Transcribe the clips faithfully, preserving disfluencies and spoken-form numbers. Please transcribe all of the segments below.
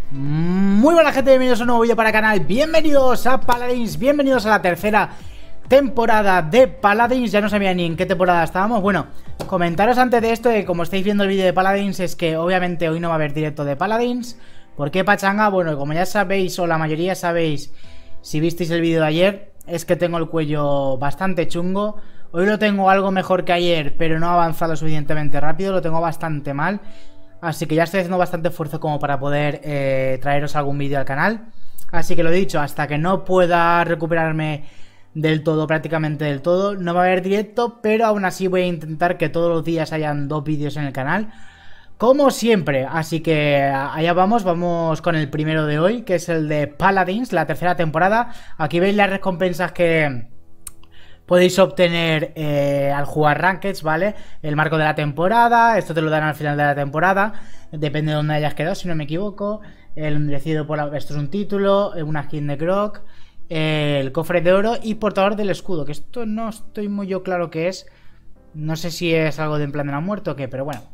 Muy buena gente, bienvenidos a un nuevo vídeo para el canal. Bienvenidos a Paladins, bienvenidos a la tercera temporada de Paladins. Ya no sabía ni en qué temporada estábamos. Bueno, comentaros antes de esto que como estáis viendo el vídeo de Paladins es que obviamente hoy no va a haber directo de Paladins. ¿Por qué pachanga? Bueno, como ya sabéis o la mayoría sabéis, si visteis el vídeo de ayer, es que tengo el cuello bastante chungo. Hoy lo tengo algo mejor que ayer, pero no ha avanzado suficientemente rápido, lo tengo bastante mal. Así que ya estoy haciendo bastante esfuerzo como para poder eh, traeros algún vídeo al canal. Así que lo dicho, hasta que no pueda recuperarme del todo, prácticamente del todo, no va a haber directo, pero aún así voy a intentar que todos los días hayan dos vídeos en el canal, como siempre. Así que allá vamos, vamos con el primero de hoy, que es el de Paladins, la tercera temporada. Aquí veis las recompensas que podéis obtener eh, al jugar Rankeds, ¿vale? El marco de la temporada, esto te lo dan al final de la temporada, depende de dónde hayas quedado, si no me equivoco. El endurecido por la... esto es un título, una skin de Grog, eh, el cofre de oro y portador del escudo, que esto no estoy muy yo claro qué es. No sé si es algo de en plan de la muerte o qué, pero bueno.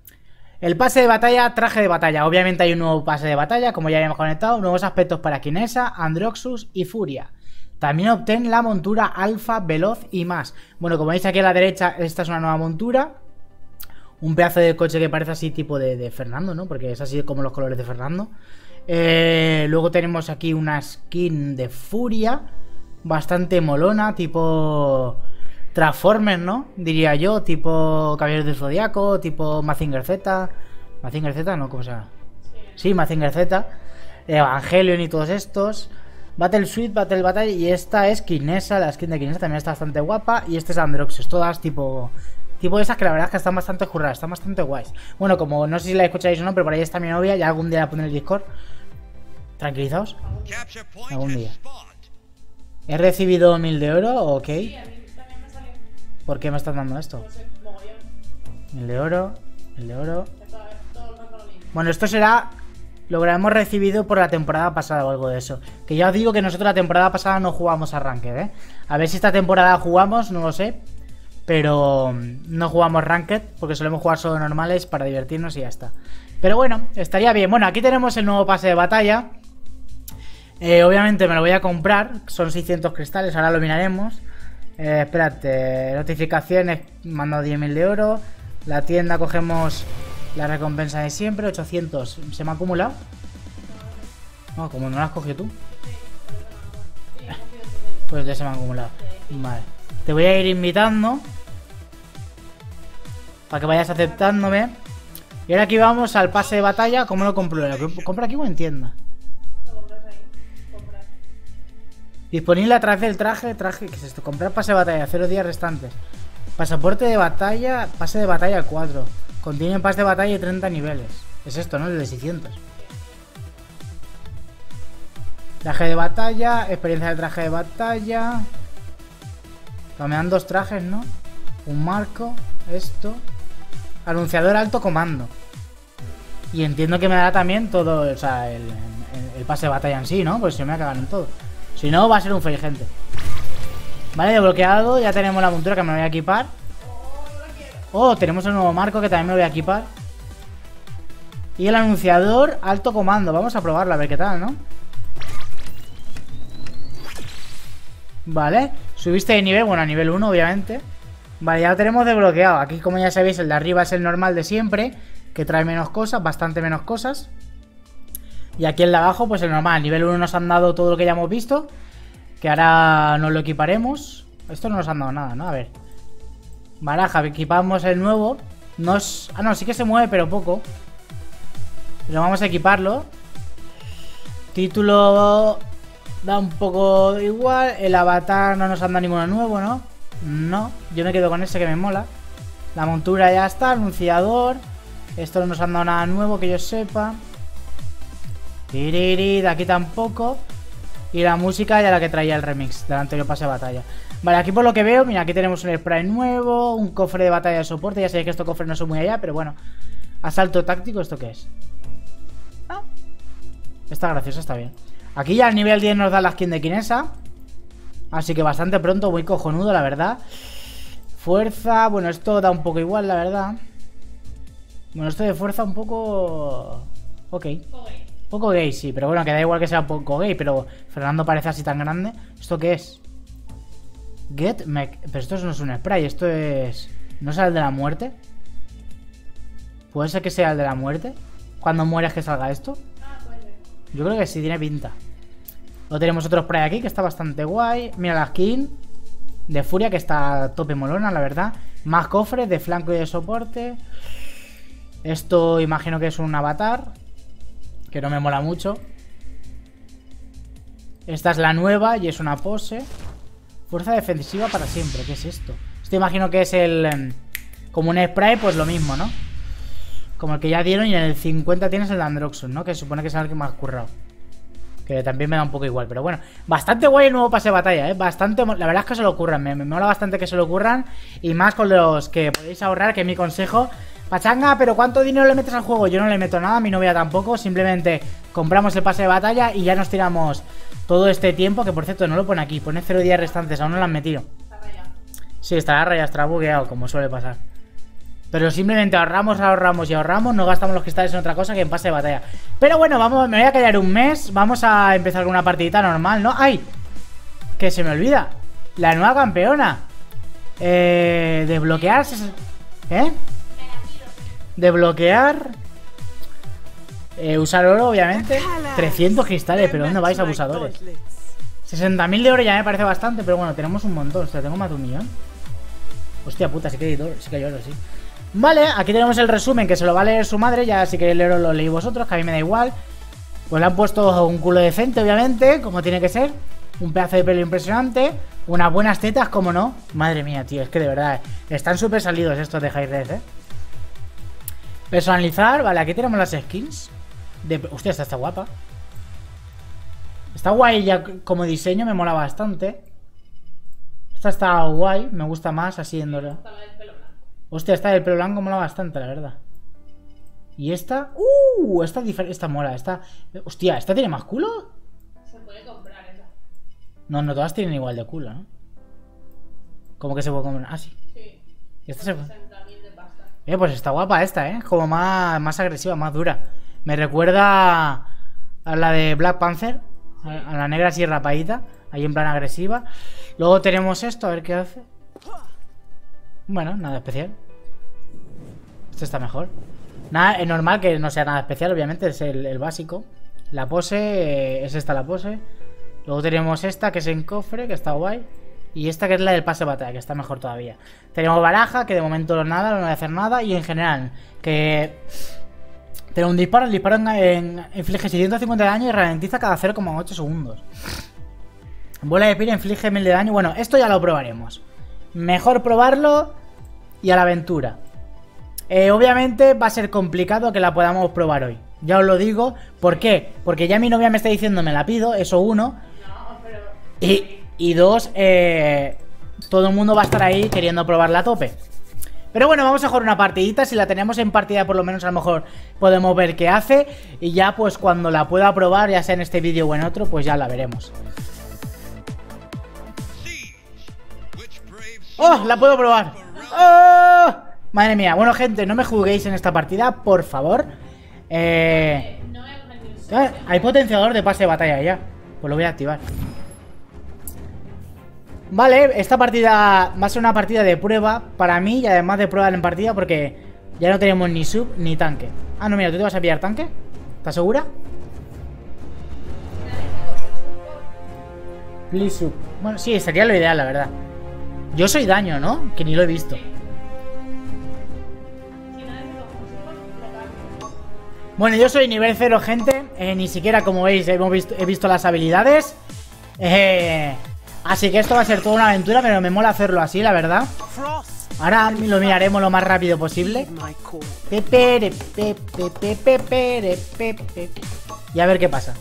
El pase de batalla, traje de batalla. Obviamente hay un nuevo pase de batalla, como ya habíamos conectado, nuevos aspectos para Kinesa, Androxus y Furia. También obtén la montura alfa, veloz y más. Bueno, como veis aquí a la derecha, esta es una nueva montura. Un pedazo de coche que parece así tipo de, de Fernando, ¿no? Porque es así como los colores de Fernando. Eh, luego tenemos aquí una skin de Furia, bastante molona, tipo Transformers, ¿no? Diría yo, tipo Caballeros del Zodiaco, tipo Mazinger Z. Mazinger Z, ¿no? ¿Cómo se llama? Sí, Mazinger Z. Evangelion y todos estos. Battle Suite, Battle Battle, y esta es Kinesa, la skin de Kinesa también está bastante guapa. Y este es Androxus, todas tipo tipo esas que la verdad es que están bastante jurradas, están bastante guays. Bueno, como no sé si la escucháis o no, pero por ahí está mi novia, ya algún día la pondré en el Discord. Tranquilizaos. Algún día. ¿He recibido mil de oro? Ok. Sí, a mí también me salió. ¿Por qué me estás dando esto? No sé, mogollón. Mil de oro, mil de oro. Todo, todo el rato lo mismo. Bueno, esto será lo que hemos recibido por la temporada pasada o algo de eso. Que ya os digo que nosotros la temporada pasada no jugamos a Ranked, ¿eh? A ver si esta temporada jugamos, no lo sé. Pero no jugamos Ranked porque solemos jugar solo normales para divertirnos y ya está. Pero bueno, estaría bien. Bueno, aquí tenemos el nuevo pase de batalla. Eh, obviamente me lo voy a comprar. Son seiscientos cristales, ahora lo miraremos. Eh, espérate, notificaciones, me han dado diez mil de oro. La tienda cogemos la recompensa de siempre, ochocientos. ¿Se me ha acumulado? No, como no la has cogido tú. Pues ya se me ha acumulado. Vale. Te voy a ir invitando para que vayas aceptándome. Y ahora aquí vamos al pase de batalla. ¿Cómo lo compro? ¿Lo compro aquí o en tienda? Lo compras ahí. Comprar. Disponible a través del traje. Traje, ¿qué es esto? Comprar pase de batalla, cero días restantes. Pasaporte de batalla, pase de batalla cuatro. Contiene pase de batalla y treinta niveles. Es esto, ¿no? El de seiscientos. Traje de batalla, experiencia del traje de batalla. Me dan dos trajes, ¿no? Un marco, esto. Anunciador alto comando. Y entiendo que me dará también todo, o sea, el, el, el pase de batalla en sí, ¿no? Pues se me va a cagar en todo. Si no, va a ser un fail, gente. Vale, desbloqueado, ya tenemos la montura que me voy a equipar. Oh, tenemos el nuevo marco que también me voy a equipar. Y el anunciador alto comando. Vamos a probarlo, a ver qué tal, ¿no? Vale, subiste de nivel, bueno, a nivel uno, obviamente. Vale, ya lo tenemos desbloqueado. Aquí, como ya sabéis, el de arriba es el normal de siempre, que trae menos cosas, bastante menos cosas. Y aquí el de abajo, pues el normal. Nivel uno nos han dado todo lo que ya hemos visto, que ahora nos lo equiparemos. Esto no nos han dado nada, ¿no? A ver. Baraja, equipamos el nuevo. Nos... Ah, no, sí que se mueve, pero poco. Pero vamos a equiparlo. Título... Da un poco igual. El avatar no nos anda ninguno nuevo, ¿no? No, yo me quedo con ese que me mola. La montura ya está, anunciador. Esto no nos han dado nada nuevo que yo sepa. Tiriri, de aquí tampoco. Y la música ya la que traía el remix del anterior pase de batalla. Vale, aquí por lo que veo, mira, aquí tenemos un spray nuevo. Un cofre de batalla de soporte. Ya sabéis que estos cofres no son muy allá, pero bueno. Asalto táctico, ¿esto qué es? Ah, está gracioso, está bien. Aquí ya al nivel diez nos da la skin de Kinesa. Así que bastante pronto, muy cojonudo, la verdad. Fuerza, bueno, esto da un poco igual, la verdad. Bueno, esto de fuerza un poco... Ok. Poco gay, sí, pero bueno, que da igual que sea poco gay, pero Fernando parece así tan grande. ¿Esto qué es? Get Mech. Pero esto no es un spray, esto es... ¿No es el de la muerte? ¿Puede ser que sea el de la muerte? Cuando mueres que salga esto. Ah, puede ser. Yo creo que sí, tiene pinta. Luego tenemos otro spray aquí que está bastante guay. Mira la skin de Furia que está a tope molona, la verdad. Más cofres de flanco y de soporte. Esto imagino que es un avatar, que no me mola mucho. Esta es la nueva y es una pose. Fuerza defensiva para siempre. ¿Qué es esto? Esto imagino que es el... Como un spray, pues lo mismo, ¿no? Como el que ya dieron. Y en el cincuenta tienes el Androxus, ¿no? Que se supone que es el que más currado. Que también me da un poco igual, pero bueno. Bastante guay el nuevo pase de batalla, ¿eh? Bastante... La verdad es que se lo ocurran. Me, me mola bastante que se lo ocurran. Y más con los que podéis ahorrar, que es mi consejo. Pachanga, pero ¿cuánto dinero le metes al juego? Yo no le meto nada, mi novia tampoco. Simplemente compramos el pase de batalla y ya nos tiramos todo este tiempo. Que por cierto no lo pone aquí, pone cero días restantes. Aún no lo han metido. Está rayado. Sí, estará rayado, estará bugueado, como suele pasar. Pero simplemente ahorramos, ahorramos y ahorramos. No gastamos los cristales en otra cosa que en pase de batalla. Pero bueno, vamos, me voy a callar un mes. Vamos a empezar con una partidita normal, ¿no? ¡Ay! Que se me olvida. La nueva campeona. Eh... Desbloquear... ¿Eh? Desbloquear. eh, Usar oro, obviamente. Trescientos cristales, pero ¿dónde vais, abusadores? sesenta mil de oro ya me parece bastante. Pero bueno, tenemos un montón. O sea, tengo más de un millón. Hostia puta, sí que hay oro, sí que hay oro, sí. Vale, aquí tenemos el resumen que se lo va a leer su madre. Ya si queréis leerlo lo leéis vosotros, que a mí me da igual. Pues le han puesto un culo decente, obviamente, como tiene que ser. Un pedazo de pelo impresionante. Unas buenas tetas, como no. Madre mía, tío, es que de verdad, eh, están súper salidos estos de High Res, eh. Personalizar, vale, aquí tenemos las skins de... Hostia, esta está guapa. Está guay ya como diseño, me mola bastante. Esta está guay, me gusta más así en dorado. Está la del pelo blanco. Hostia, esta del pelo blanco mola bastante, la verdad. Y esta... ¡Uh! Esta, esta mola, esta... Hostia, ¿esta tiene más culo? Se puede comprar esa. No, no todas tienen igual de culo, ¿no? ¿Cómo que se puede comprar? Ah, sí. Sí. Y esta se... sesenta mil de pasta. Eh, pues está guapa esta, ¿eh? Como más, más agresiva, más dura. Me recuerda a la de Black Panther. A, a la negra así rapadita. Ahí en plan agresiva. Luego tenemos esto, a ver qué hace. Bueno, nada especial. Este está mejor. Nada, es normal que no sea nada especial, obviamente. Es el, el básico. La pose, eh, es esta la pose. Luego tenemos esta que es en cofre, que está guay. Y esta que es la del pase de batalla, que está mejor todavía. Tenemos baraja, que de momento nada, no voy a hacer nada. Y en general, que... Tenemos un disparo, el disparo en, en, inflige seiscientos cincuenta de daño y ralentiza cada cero coma ocho segundos. Bola de pira inflige mil de daño. Bueno, esto ya lo probaremos. Mejor probarlo y a la aventura. Eh, obviamente va a ser complicado que la podamos probar hoy. Ya os lo digo. ¿Por qué? Porque ya mi novia me está diciendo me la pido, eso uno. No, pero... Y... Y dos, eh, todo el mundo va a estar ahí queriendo probarla a tope. Pero bueno, vamos a jugar una partidita. Si la tenemos en partida, por lo menos a lo mejor podemos ver qué hace. Y ya pues cuando la pueda probar, ya sea en este vídeo o en otro, pues ya la veremos. ¡Oh! La puedo probar. ¡Oh! Madre mía. Bueno, gente, no me juguéis en esta partida, por favor. Eh, No he metido... eh, Hay potenciador de pase de batalla ya. Pues lo voy a activar. Vale, esta partida va a ser una partida de prueba para mí y además de prueba en partida porque ya no tenemos ni sub ni tanque. Ah, no, mira, ¿tú te vas a pillar tanque? ¿Estás segura? Please sub. Bueno, sí, sería lo ideal, la verdad. Yo soy daño, ¿no? Que ni lo he visto. Si no necesito músculos, lo cambio. Bueno, yo soy nivel cero, gente. eh, Ni siquiera, como veis, hemos visto, he visto las habilidades. Eh... Así que esto va a ser toda una aventura, pero me mola hacerlo así, la verdad. Ahora lo miraremos lo más rápido posible. Pepere, pepe, pepe, pere, pepe. Y a ver qué pasa.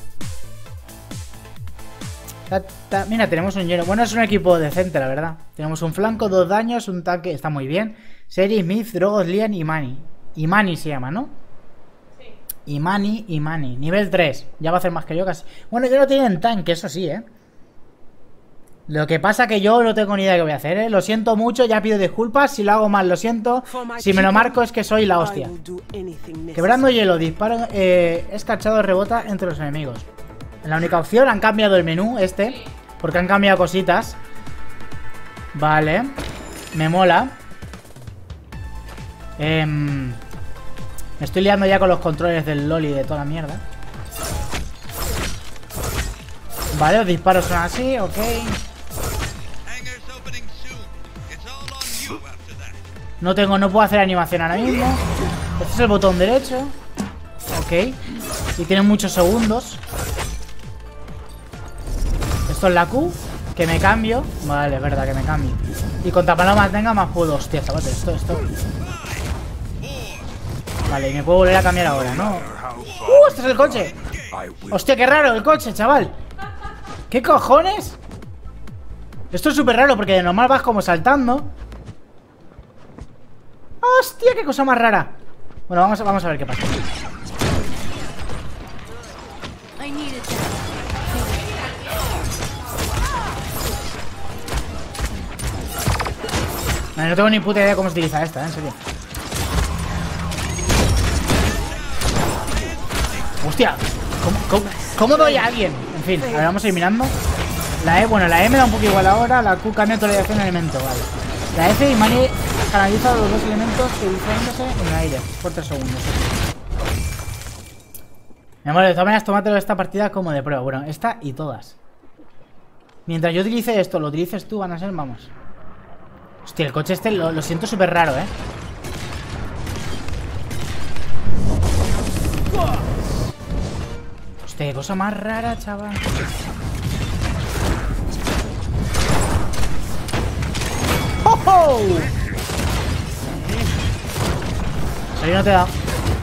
Ta, ta. Mira, tenemos un lleno. Bueno, es un equipo decente, la verdad. Tenemos un flanco, dos daños, un tanque. Está muy bien. Seri, Smith, Drogos, Lian y Mani. Imani se llama, ¿no? Sí. Imani, Imani. Nivel tres. Ya va a hacer más que yo casi. Bueno, yo no tienen tanque, eso sí, ¿eh? Lo que pasa que yo no tengo ni idea de qué voy a hacer, ¿eh? Lo siento mucho, ya pido disculpas. Si lo hago mal, lo siento. Si me lo marco es que soy la hostia. Quebrando hielo, disparo eh, escarchado, rebota entre los enemigos. Es la única opción. Han cambiado el menú este, porque han cambiado cositas. Vale. Me mola. eh, Me estoy liando ya con los controles del LOL y de toda la mierda. Vale, los disparos son así, ok. No tengo, no puedo hacer animación ahora mismo. Este es el botón derecho. Ok. Y tiene muchos segundos. Esto es la Q. Que me cambio. Vale, es verdad que me cambio. Y contra más lo mantenga, más puedo. Hostia, chaval, esto, esto. Vale, y me puedo volver a cambiar ahora, ¿no? ¡Uh! Este es el coche. Hostia, qué raro el coche, chaval. ¿Qué cojones? Esto es súper raro porque de normal vas como saltando. ¡Hostia, qué cosa más rara! Bueno, vamos a, vamos a ver qué pasa. No, no tengo ni puta idea de cómo se utiliza esta, ¿eh? En serio. ¡Hostia! ¿Cómo, cómo, cómo doy a alguien? En fin, a ver, vamos a ir mirando. La E, bueno, la E me da un poco igual ahora. La Q cambia toda la dirección del elemento, vale. La F y Mani canaliza los dos elementos utilizándose en el aire por tres segundos. Mi amor, de todas maneras, tómatelo esta partida como de prueba. Bueno, esta y todas. Mientras yo utilice esto, lo utilices tú, van a ser, vamos. Hostia, el coche este lo, lo siento súper raro, ¿eh? Hostia, qué cosa más rara, chaval. ¡Oh, oh! Ahí no te da.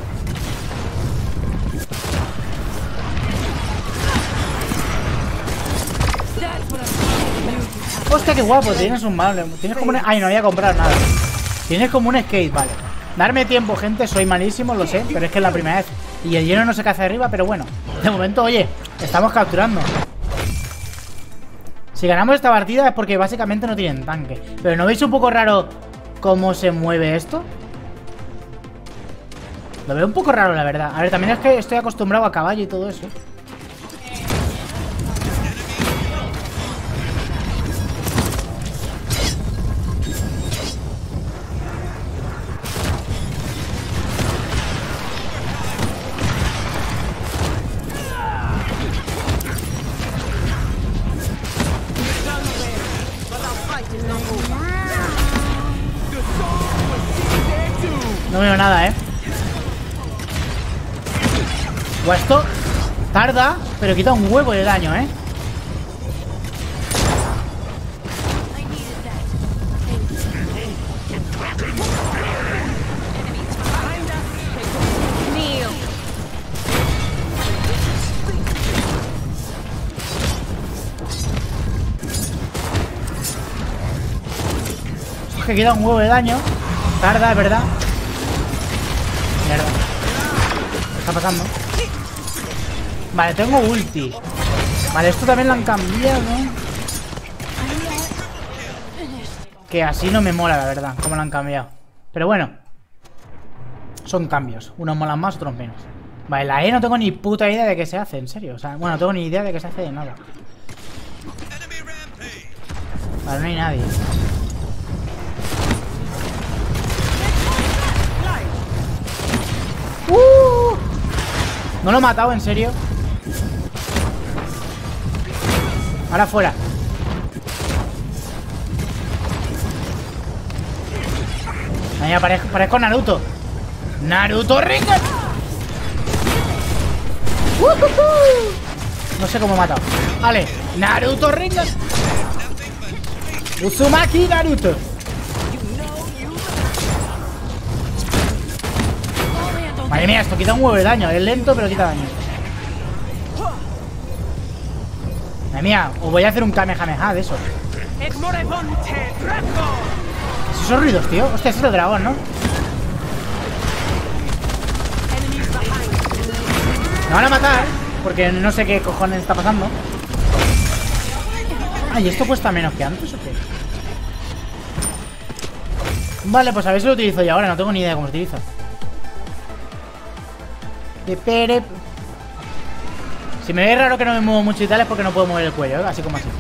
Hostia, qué guapo. Tienes un mal. Tienes como un... Ay, no voy a comprar nada. Tienes como un skate, vale. Darme tiempo, gente. Soy malísimo, lo sé. Pero es que es la primera vez. Y el hielo no se cae hacia arriba, pero bueno. De momento, oye, estamos capturando. Si ganamos esta partida es porque básicamente no tienen tanque. Pero ¿no veis un poco raro cómo se mueve esto? Lo veo un poco raro, la verdad. A ver, también es que estoy acostumbrado a caballo y todo eso. No veo nada, ¿eh? O esto tarda, pero quita un huevo de daño, ¿eh? Es que quita un huevo de daño. Tarda, es verdad. Mierda. ¿Qué está pasando? Vale, tengo ulti. Vale, esto también lo han cambiado. Que así no me mola, la verdad, como lo han cambiado. Pero bueno, son cambios. Unos molan más, otros menos. Vale, la E no tengo ni puta idea de qué se hace, en serio. O sea, bueno, no tengo ni idea de qué se hace de nada. Vale, no hay nadie. Uh, no lo he matado, en serio. Ahora fuera. Ahí aparezco, aparezco Naruto. Naruto Ringan. Uh, uh, uh. No sé cómo he matado. Vale, Naruto Ringan. Uzumaki Naruto. Madre mía, esto quita un huevo de daño. Es lento, pero quita daño. Madre mía, os voy a hacer un Kamehameha de esos. ¿Qué es esos ruidos, tío? Hostia, ese es el dragón, ¿no? Me van a matar, porque no sé qué cojones está pasando. Ah, ¿y esto cuesta menos que antes o qué? Vale, pues a ver si lo utilizo yo ahora. No tengo ni idea de cómo se utiliza. De pere... Si me ve raro que no me muevo mucho y tal es porque no puedo mover el cuello, ¿eh? Así como así.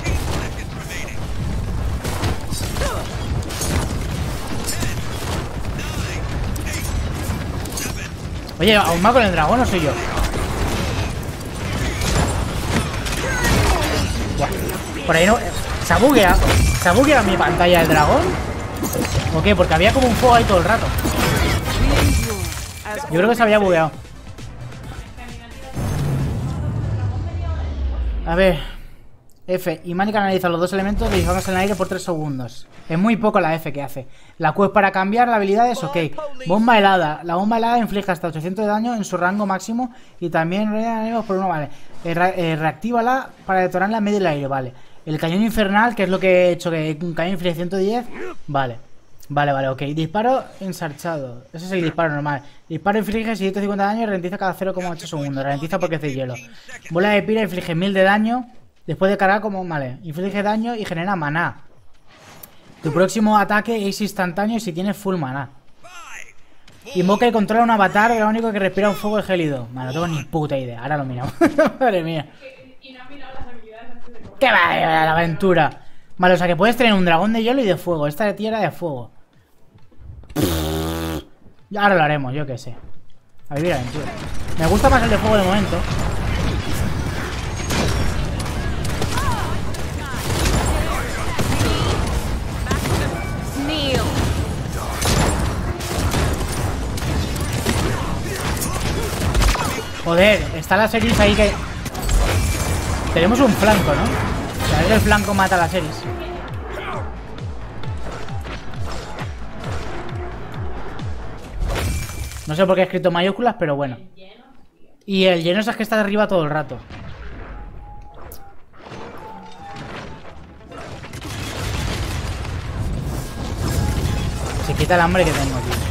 Oye, ¿aún más con el dragón o soy yo? Buah. Por ahí no... ¿Se ha bugueado? ¿Se ha bugueado mi pantalla del dragón? ¿O qué? Porque había como un fuego ahí todo el rato. Yo creo que se había bugueado. A ver. F. Y Manic analiza los dos elementos disparándose en el aire por tres segundos. Es muy poco la F que hace. La Q es para cambiar la habilidad es ok. Bomba helada. La bomba helada inflige hasta ochocientos de daño en su rango máximo. Y también enemigos por uno, vale. Eh, re eh, reactívala para detonarla en medio del aire, vale. El cañón infernal, que es lo que he hecho, que un cañón inflige ciento diez. Vale. Vale, vale, ok. Disparo ensarchado. Ese es el disparo normal. Disparo inflige seiscientos cincuenta de daño y ralentiza cada cero coma ocho segundos. Ralentiza porque es de hielo. Bola de pira inflige mil de daño. Después de cargar como... Vale. Inflige daño y genera maná. Tu próximo ataque es instantáneo si tienes full maná. Invoca y controla un avatar dragónico que respira un fuego gélido. Vale, no tengo ni puta idea. Ahora lo miramos. Madre mía. Y no has mirado las habilidades antes de comer. ¡Qué va la aventura! Vale, o sea que puedes tener un dragón de hielo y de fuego. Esta de tierra de fuego. Ahora lo haremos, yo qué sé. A vivir aventura. Me gusta más el de fuego de momento. Joder, está la series ahí que... Tenemos un flanco, ¿no? A ver que el flanco mata a las series. No sé por qué he escrito mayúsculas, pero bueno. Y el lleno es que está de arriba todo el rato. Se quita el hambre que tengo, tío.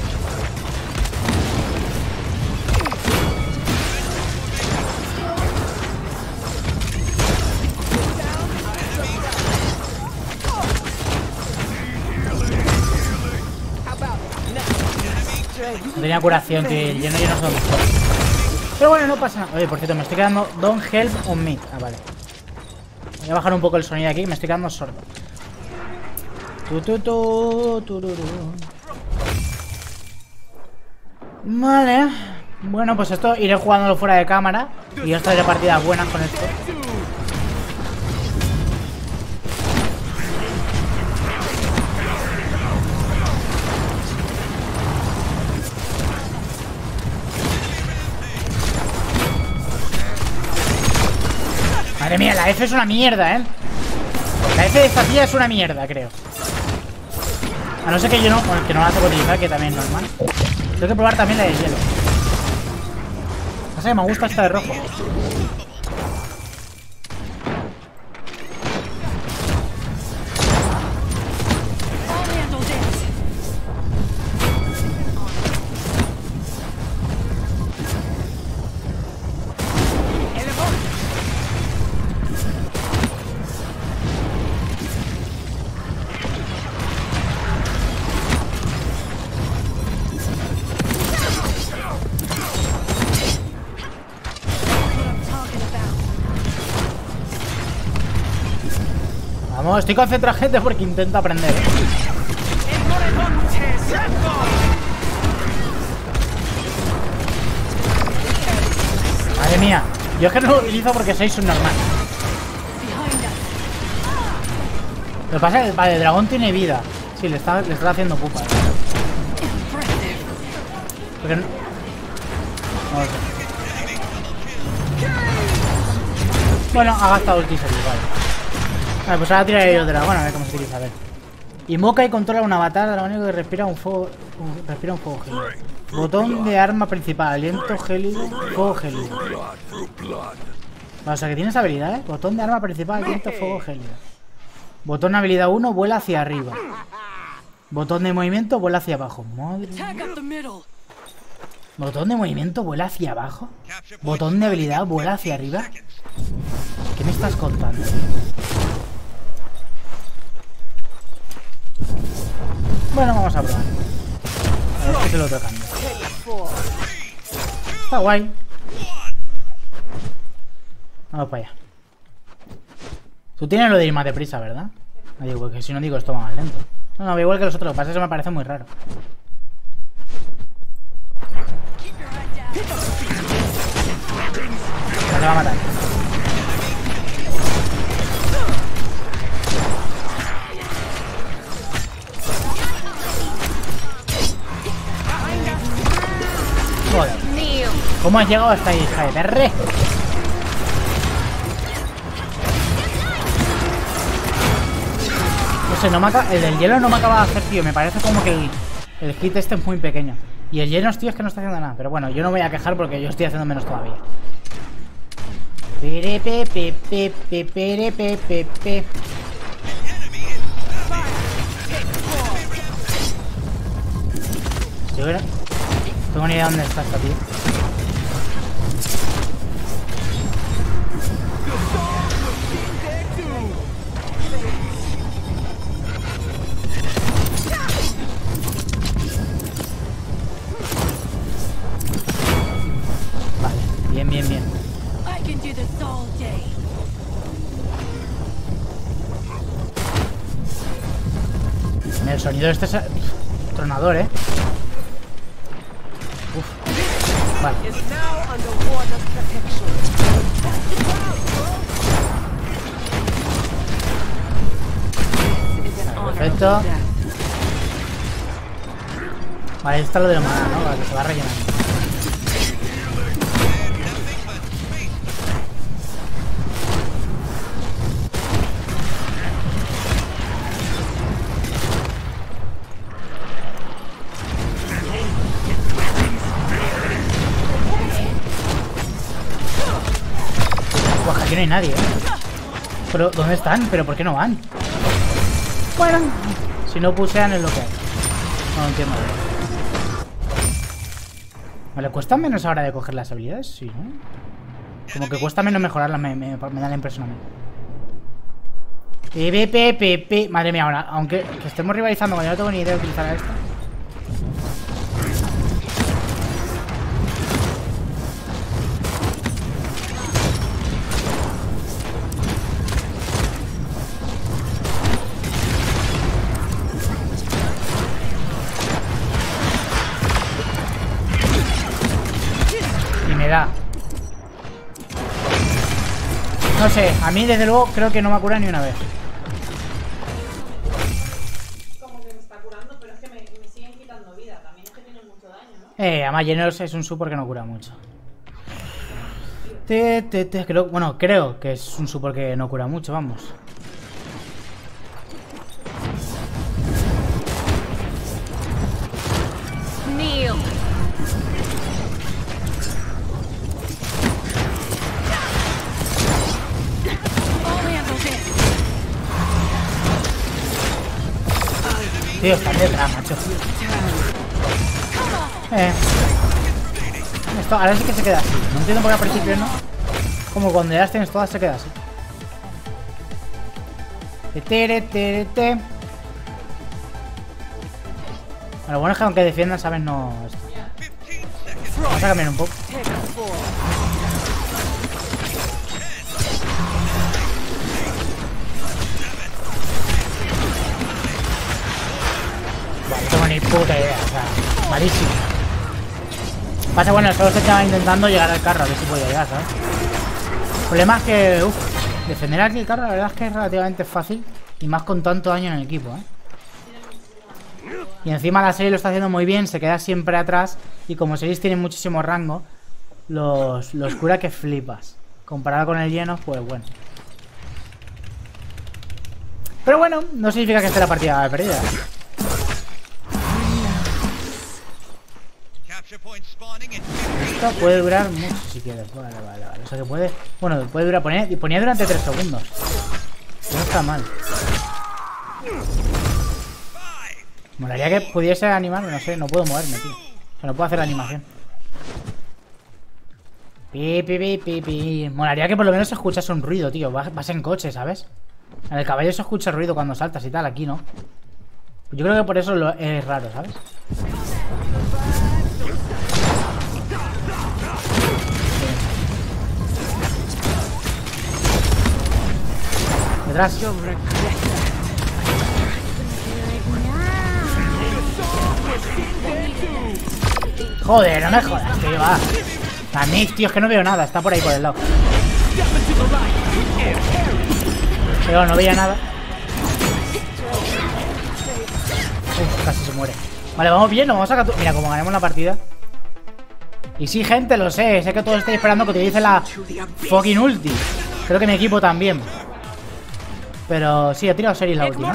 No tenía curación, tío. El lleno y no son mejor. Pero bueno, no pasa nada. Oye, por cierto, me estoy quedando... Don't help on me. Ah, vale. Voy a bajar un poco el sonido aquí, que me estoy quedando sordo. Tu, tu, tu, tu, tu, tu. Vale. Bueno, pues esto iré jugándolo fuera de cámara. Y yo estaré partidas buenas con esto. Madre mía, la F es una mierda, ¿eh? La F de esta tía es una mierda, creo. A no ser que yo no... Bueno, que no la tengo que utilizar, que también es normal. Tengo que probar también la de hielo. No sé, me gusta esta de rojo. Vamos, estoy concentrado, gente, porque intento aprender. Madre mía, yo es que no lo utilizo porque soy subnormal. Lo que pasa es que vale, el dragón tiene vida. Sí, le está, le está haciendo pupa. Porque no... No lo sé. Bueno, ha gastado ulti, vale. Vale, pues ahora tiraré yo de dragón, a ver cómo se utiliza, a ver. Invoca y controla un avatar dragónico que respira un fuego. Un, respira un fuego gélido. Botón de arma principal, aliento gélido, fuego gélido. Vale, o sea que tienes habilidad, ¿eh? Botón de arma principal, aliento, fuego gélido. Botón de habilidad uno, vuela hacia arriba. Botón de movimiento, vuela hacia abajo. Madre mía. Botón de movimiento, vuela hacia abajo. Botón de habilidad, vuela hacia arriba. ¿Qué me estás contando? Bueno, vamos a probar. A ver, este es el otro cambio. Está guay. Vamos para allá. Tú tienes lo de ir más deprisa, ¿verdad? No digo, porque si no digo esto va más lento. No, no, igual que los otros. Lo que pasa es que eso me parece muy raro. No te va a matar. Joder. ¿Cómo has llegado hasta ahí, hija de perre? No sé, no me acaba, el del hielo no me acaba de hacer, tío. Me parece como que el, el hit este es muy pequeño. Y el hielo, tío, es que no está haciendo nada. Pero bueno, yo no voy a quejar porque yo estoy haciendo menos todavía. Pere, pe, pe, pe, pe, pere, pe, pe, pe. Yo creo... No tengo ni idea de dónde está esta, tío. Vale, bien, bien, bien. El sonido este es tronador, eh. Uf. Vale. Perfecto. Vale, esto es lo de la mana, ¿no? Para que se va rellenando. Aquí no hay nadie, ¿eh? Pero, ¿dónde están? ¿Pero por qué no van? Bueno, si no pusean es lo que hay. No entiendo. ¿Me le cuesta menos ahora de coger las habilidades? Sí, ¿no? Como que cuesta menos mejorarlas, me, me, me da la impresión a mí. P, P, P, P. Madre mía, ahora, aunque que estemos rivalizando, cuando yo no tengo ni idea de utilizar esto. No sé, a mí desde luego creo que no me ha curado ni una vez. Como que me está curando, pero es que me, me siguen quitando vida. También es que tiene mucho daño, ¿no? Eh, además Llenos es un support que no cura mucho. Te, te, te, creo, bueno, creo que es un support que no cura mucho, vamos. Neil. Tío, está detrás, macho. Eh. Esto ahora sí que se queda así. No entiendo por qué al principio no. Como cuando ya las tienes todas se queda así. Tere, tere, te. Lo bueno es que aunque defiendan, ¿sabes? No. Esto. Vamos a cambiar un poco. Vale, no tengo ni puta idea, o sea, malísimo. Pasa, bueno, solo se estaba intentando llegar al carro, a ver si podía llegar, ¿sabes? El problema es que, uff, defender aquí el carro, la verdad es que es relativamente fácil. Y más con tanto daño en el equipo, ¿eh? Y encima la serie lo está haciendo muy bien, se queda siempre atrás. Y como series tienen muchísimo rango, los, los cura que flipas. Comparado con el lleno, pues bueno. Pero bueno, no significa que esté la partida perdida. Esto puede durar mucho si quieres. Vale, vale, vale. O sea que puede... Bueno, puede durar... Ponía, ponía durante tres segundos. No está mal. Molaría que pudiese animarme, no sé. No puedo moverme, tío. O sea, no puedo hacer la animación. Pi, pi, pi, pi, pi. Molaría que por lo menos se escuchase un ruido, tío. Vas, vas en coche, ¿sabes? En el caballo se escucha ruido cuando saltas y tal. Aquí no. Yo creo que por eso lo, es raro, ¿sabes? Detrás. Joder, no me jodas, tío, va. La Nix, tío, es que no veo nada. Está por ahí por el lado. Pero no veía nada. Uf, casi se muere. Vale, vamos bien, nos vamos a capturar. Mira, como ganemos la partida. Y sí, gente, lo sé. Sé que todos estáis esperando que utilice la fucking ulti. Creo que mi equipo también. Pero sí, he tirado series la ulti, ¿no?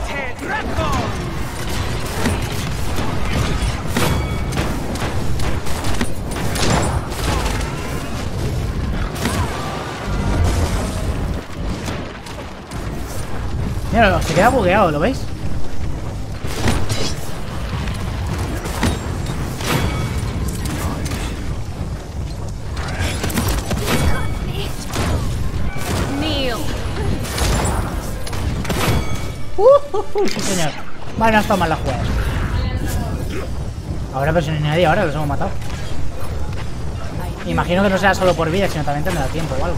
Mira, se queda bugueado, ¿lo veis? Uh, uh, uh, sí, señor. Vale, no ha estado mal la jugada. Ahora, pero si no hay nadie, ahora los hemos matado. Imagino que no será solo por vida, sino también tendrá tiempo o algo.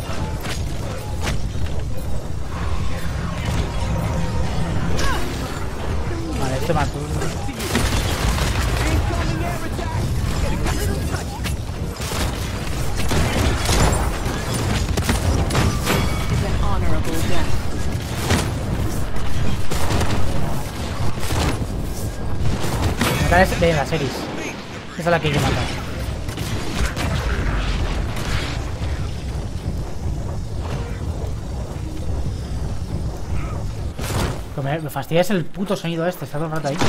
Vale, este mato. Matar es de las series. Esa es la que hay que matar. Me, me fastidia es el puto sonido este, está todo el rato ahí.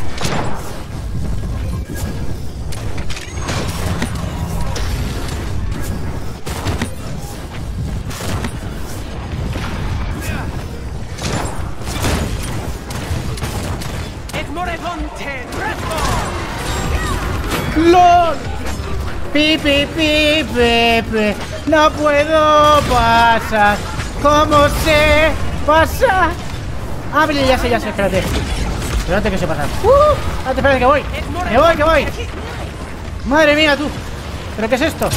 ¡LOL! Pi, pi, pi, pi, pi. No puedo pasar. ¿Cómo se pasa? Ah, pero ya sé, ya sé, espérate. Espérate que se pasa. ¡Uh! Espérate, espérate, que voy. Que voy, que voy. Madre mía, tú. ¿Pero qué es esto?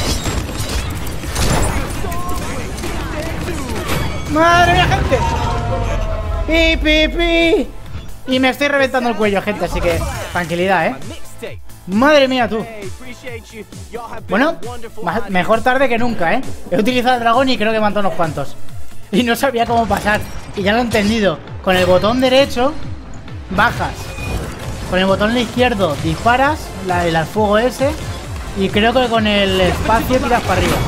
Madre mía, gente. Pi, pi, pi. Y me estoy reventando el cuello, gente, así que tranquilidad, ¿eh? Madre mía, tú. Bueno, mejor tarde que nunca, ¿eh? He utilizado el dragón y creo que he matado unos cuantos. Y no sabía cómo pasar. Y ya lo he entendido. Con el botón derecho bajas. Con el botón izquierdo disparas la, el al fuego ese. Y creo que con el espacio tiras para arriba.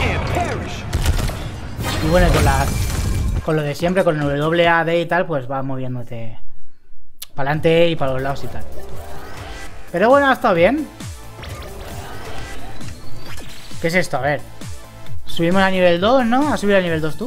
Y bueno, con las con lo de siempre, con el W A D y tal, pues vas moviéndote para adelante y para los lados y tal. Pero bueno, ha estado bien. ¿Qué es esto? A ver. Subimos a nivel dos, ¿no? ¿Has subido a nivel dos tú?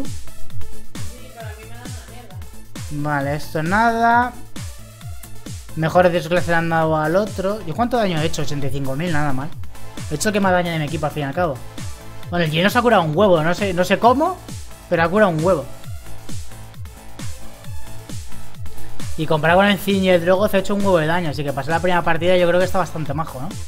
Vale, esto nada. Mejores de su clase le han dado al otro. ¿Y cuánto daño he hecho? ochenta y cinco mil, nada mal. He hecho que más daño de mi equipo al fin y al cabo. Bueno, el Gino se ha curado un huevo. No sé, no sé cómo, pero ha curado un huevo. Y comparado con el Zinj y el Drogoz he hecho un huevo de daño. Así que pasé la primera partida, yo creo que está bastante majo, ¿no?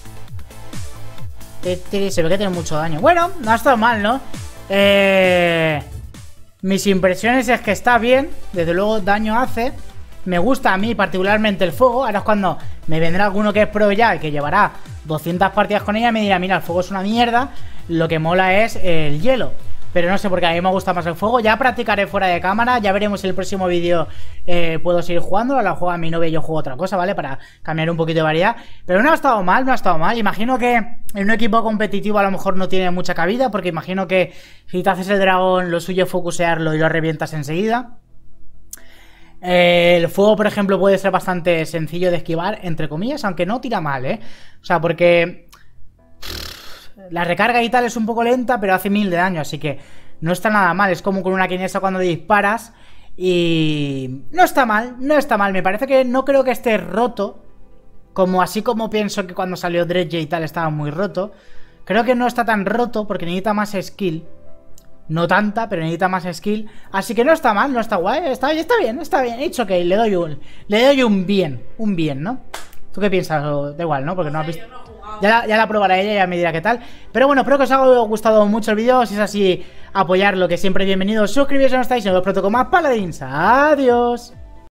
Se ve que tiene mucho daño. Bueno, no ha estado mal, ¿no? Eh... Mis impresiones es que está bien. Desde luego daño hace. Me gusta a mí particularmente el fuego. Ahora es cuando me vendrá alguno que es pro ya y que llevará doscientas partidas con ella y me dirá, mira, el fuego es una mierda. Lo que mola es el hielo. Pero no sé, porque a mí me gusta más el fuego. Ya practicaré fuera de cámara. Ya veremos si el próximo vídeo eh, puedo seguir jugando. La juega mi novia y yo juego otra cosa, ¿vale? Para cambiar un poquito de variedad. Pero no ha estado mal, no ha estado mal. Imagino que en un equipo competitivo a lo mejor no tiene mucha cabida. Porque imagino que si te haces el dragón, lo suyo es focusearlo y lo revientas enseguida. Eh, el fuego, por ejemplo, puede ser bastante sencillo de esquivar, entre comillas, aunque no tira mal, ¿eh? O sea, porque la recarga y tal es un poco lenta, pero hace mil de daño, así que no está nada mal. Es como con una Kinesa cuando disparas y no está mal, no está mal. Me parece que no creo que esté roto, como así como pienso que cuando salió Dredge y tal estaba muy roto. Creo que no está tan roto porque necesita más skill. no tanta, pero necesita más skill. Así que no está mal, no está guay, está, está bien, está bien. It's ok, le doy un, le doy un bien, un bien, ¿no? ¿Tú qué piensas? O, da igual, ¿no? Porque no has visto... Ya la, ya la probará ella y ya me dirá qué tal. Pero bueno, espero que os haya gustado mucho el vídeo. Si es así, apoyarlo, que siempre es bienvenido. Suscribiros si no estáis y nos vemos pronto con más Paladins. Adiós.